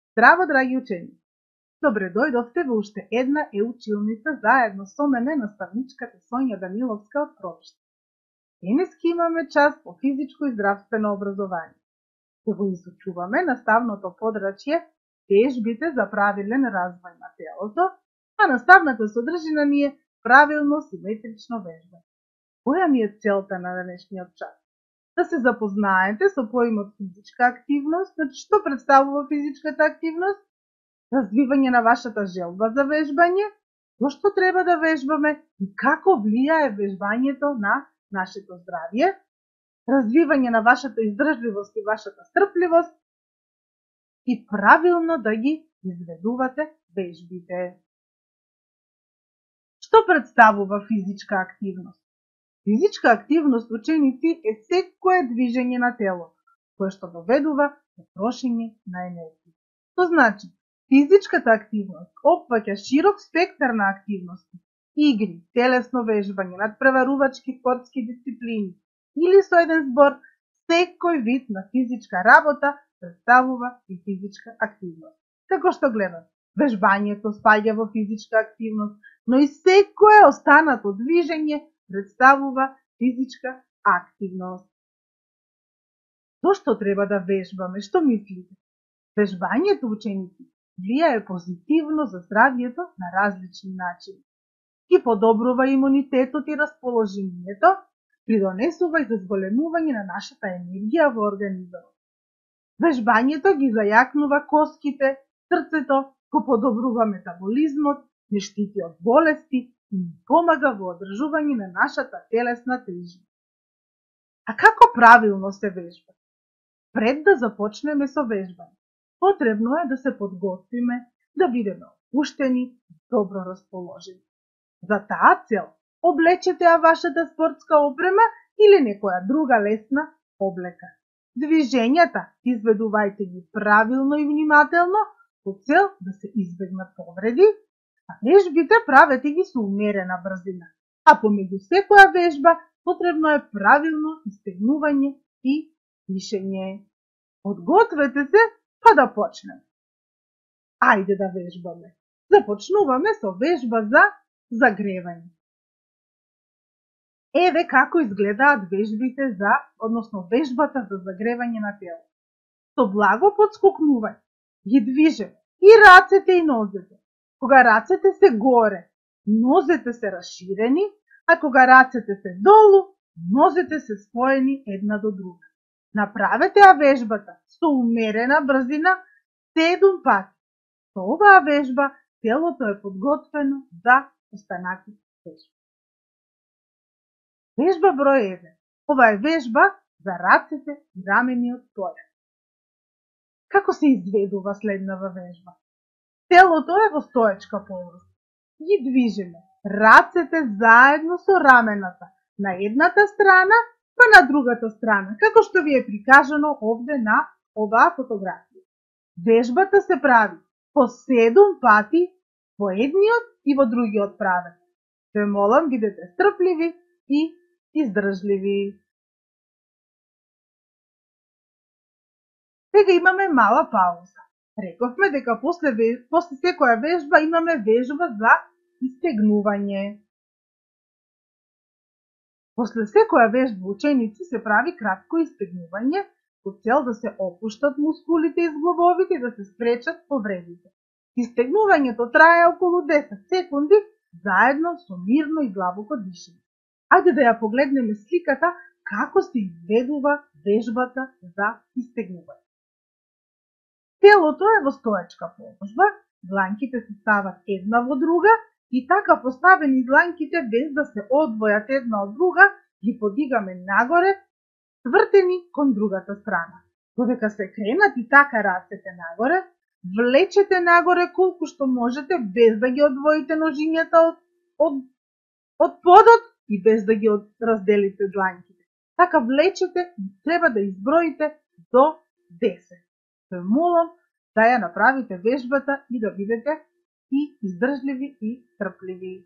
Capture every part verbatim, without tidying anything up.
Здраво, драги ученици! Добре дојдовте во уште една е-училница заедно со мене, наставничката Сонја Даниловска од Кровиште. Денески имаме час по физичко и здравствено образование. Ќе го изучуваме наставното подрачје вежбите за правилен развој на телото, а наставната содржина ни е правилно симетрично вежбање. Која ми е целта на денешниот час? Да се запознаете со поимот физичка активност. Значи, што представува физичката активност? Развивање на вашата желба за вежбање, што треба да вежбаме и како влијае вежбањето на нашето здравје, развивање на вашата издржливост и вашата стрпливост и правилно да ги изведувате вежбите. Што представува физичка активност? Физичка активност, ученици, е секое движење на телото, кое што доведува до трошење на енергија. Тоа значи, физичката активност опфаќа широк спектар на активности, игри, телесно вежбање, надпреварувачки спортски дисциплини или со еден збор, секој вид на физичка работа представува и физичка активност. Како што гледаме, вежбањето спаѓа во физичка активност, но и секое останато движење представува физичка активност. Зошто треба да вежбаме? Што мислите? Вежбањето, ученици, влијае позитивно за здравјето на различни начини. Ги подобрува имунитетот и расположението, придонесува и за зголемување на нашата енергија во организмот. Вежбањето ги зајакнува коските, срцето, го подобрува метаболизмот, не штити од болести и ни помага во одржување на нашата телесна тежина. А како правилно се вежба? Пред да започнеме со вежбање, потребно е да се подготвиме, да бидеме опуштени и добро расположени. За таа цел облечете ја вашата спортска опрема или некоја друга лесна облека. Движењата изведувајте ги правилно и внимателно со цел да се избегнат повреди, а вежбите правете ги со умерена брзина. А помеѓу секоја вежба потребно е правилно истегнување и дишење. Подгответе се, па да почнеме. Ајде да вежбаме. Започнуваме со вежба за загревање. Еве како изгледаат вежбите за, односно вежбата за загревање на тело. Со благо подскокнување ги движеме и рацете и нозете. Кога рацете се горе, нозете се расширени, а кога рацете се долу, нозете се споени една до друга. Направете ја вежбата со умерена брзина седум пати. Со оваа вежба телото е подготвено за останати вежби. Вежба број еден. Ова е вежба за рацете и рамениот појас. Како се изведува следнава вежба? Телото е во стоечка положба. Ги движиме рацете заедно со рамената на едната страна, па на другата страна, како што ви е прикажано овде на оваа фотографија. Вежбата се прави по седум пати во едниот и во другиот правец. Ве молам, бидете стрпливи и издржливи. Сега имаме мала пауза. Рековме дека после, после секоја вежба имаме вежба за истегнување. После секоја вежба, ученици, се прави кратко истегнување со цел да се опуштат мускулите и зглобовите и да се спречат повредите. Истегнувањето трае околу десет секунди заедно со мирно и длабоко дишење. Ајде да ја погледнеме сликата како се изведува вежбата за истегнување. Телото е во стоечка положба, дланките се стават една во друга и така поставени дланките без да се одвојат една од друга, ги подигаме нагоре, свртени кон другата страна. Додека се кренат и така рацете нагоре, влечете нагоре колку што можете без да ги одвоите ножињата од, од, од подот и без да ги разделите дланките. Така влечете и треба да изброите до десет. Ве молам да ја направите вежбата и да бидете и издржливи и трпливи.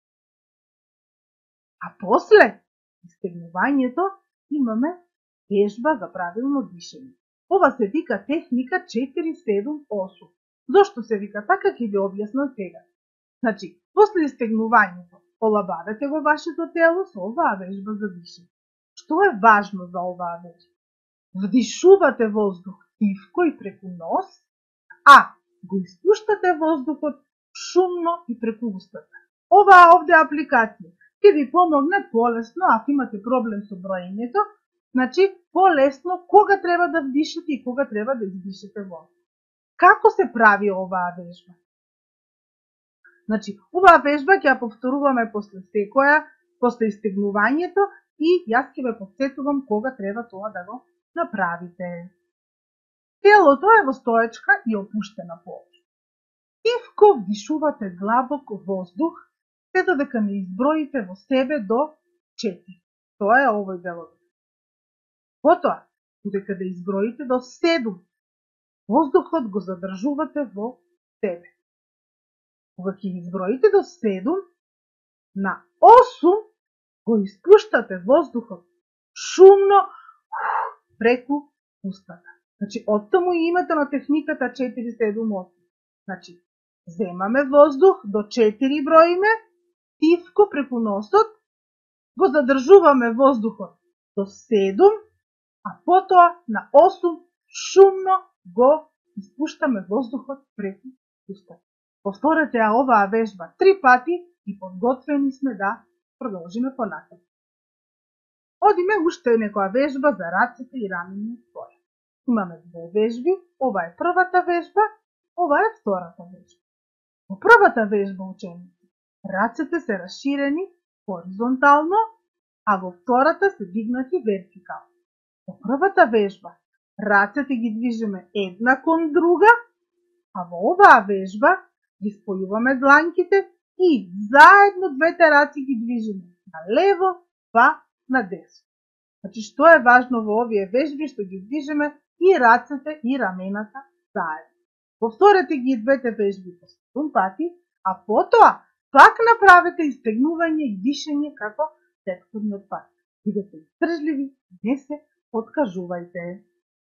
А после истегнувањето имаме вежба за правилно дишење. Ова се вика техника четири седум осум. Зошто се вика така, ќе ви објаснам сега. Значи, после истегнувањето, олабавете го вашето тело со оваа вежба за дишење. Што е важно за оваа вежба? Вдишувате воздух тивко и преку нос, а го испуштате воздухот шумно и преку устата. Оваа овде апликација ќе ви помогне полесно, ако имате проблем со броењето, значи полесно кога треба да вдишите и кога треба да издишите воздух. Како се прави оваа вежба? Значи, оваа вежба ќе ја повторуваме после секоја, после истегнувањето и јас ќе ве потсетувам кога треба тоа да го направите. Телото е во стоечка и опуштена положба. Тивко вдишувате длабок воздух, се додека не изброите во себе до четири. Тоа е овој делот. Потоа, додека да изброите до седум, воздухот го задржувате во себе. Кога ќе изброите до седум, на осум го испуштате воздухот шумно преку устата. Значи, оттаму и името на техниката четири седум осум. Значи, земаме воздух, до четири броиме, тивко преку носот, го задржуваме воздухот до седум, а потоа на осум шумно го испуштаме воздухот преку устата. Повторете ја оваа вежба три пати и подготвени сме да продолжиме понатаму. Одиме уште некоја вежба за рацете и рамените твоја. Имаме две вежби, ова е првата вежба, ова е втората вежба. Во првата вежба, ученици, рацете се расширени хоризонтално, а во втората се дигнати вертикално. Во првата вежба, рацете ги движиме една кон друга, а во оваа вежба ги спојуваме дланките и заедно двете раци ги движиме на лево, па на десно. Значи, што е важно во овие вежби, што ги движиме и рацете и рамената заедно. Повторете ги двете вежби по седум пати, а потоа пак направете истегнување и дишење како претходниот пат. Бидете издржливи, не се откажувајте.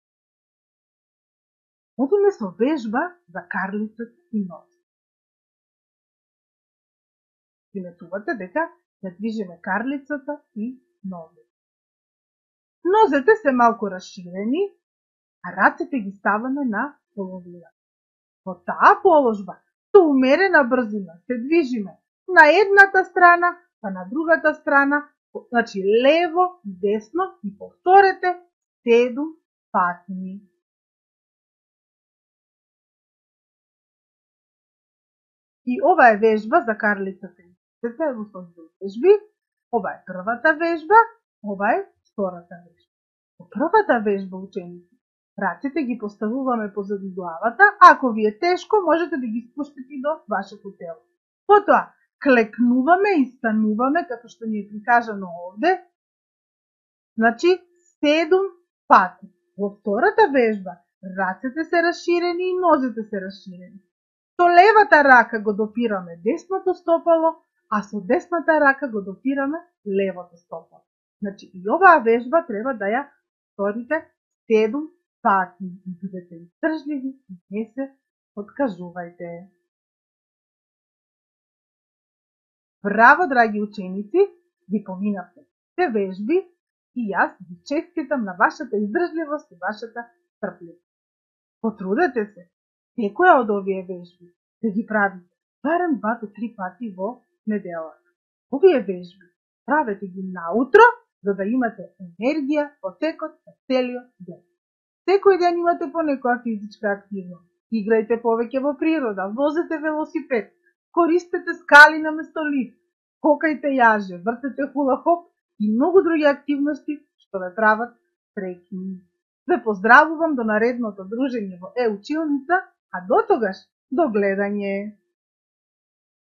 Одиме со вежба за карлицата и нозе. Приметувате дека ја движиме карлицата и нозе. Нозете се малку расширени, а рацете ги ставаме на половина. Во таа положба, со умерена брзина, се движиме на едната страна, па на другата страна, значи лево и десно, и повторете седум пати. И ова е вежба за карлицата и нозете во сојни вежби. Ова е првата вежба, ова е втората вежба. Во првата вежба, ученици, рацете ги поставуваме позади главата, ако ви е тешко, можете да ги спуштите до вашето тело. Потоа, клекнуваме и стануваме, како што ни е прикажано овде, значи седум пати. Во втората вежба, рацете се расширени и нозете се расширени. Со левата рака го допираме десното стопало, а со десната рака го допираме левото стопало. Значи, и оваа вежба треба да ја повторите седум пати. Бидете издржливи и не се откажувајте. Браво, драги ученици, ви поминавте се вежби и јас ви честитам на вашата издржливост и вашата трпливост. Потрудете се секоја од овие вежби да ги правите барем два до три пати во неделата. Овие вежби правете ги наутро, за да имате енергија во текот на целиот ден. Секој ден имате по некоја физичка активност. Играјте повеќе во природа, возете велосипед, користете скали наместо лифт, скокајте јаже, вртете хула-хоп и многу други активности што ве прават среќни. Ве поздравувам до наредното дружење во Е-училница, а до тогаш до гледање.